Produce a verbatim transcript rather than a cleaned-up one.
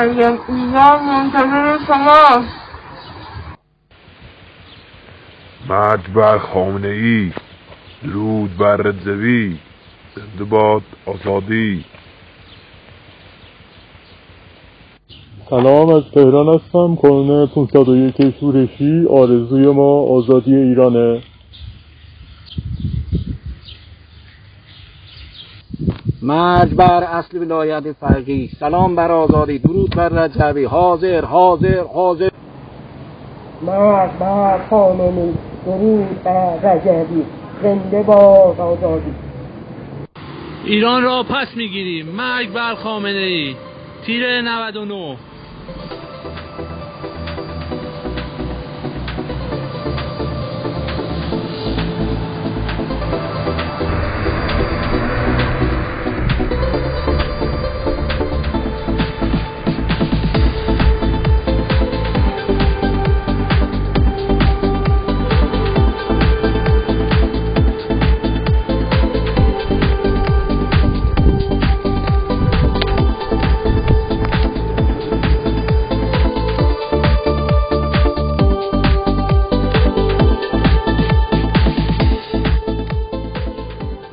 مریم، ایران منتظر شماست. مرگ بر خامنه ای، درود بر رضوی، زنده باد آزادی. سلام، از تهران هستم. کانون پانصد و یک شورشی. آرزوی ما آزادی ایرانه. مرگ بر اصل ولایت فرقی، سلام بر آزادی، درود بر رجبی، حاضر حاضر حاضر. مرگ بر کانون، درود بر رجبی، زنده باد آزادی. ایران را پس میگیریم. مرگ بر خامنه ای. تیر نود و نه.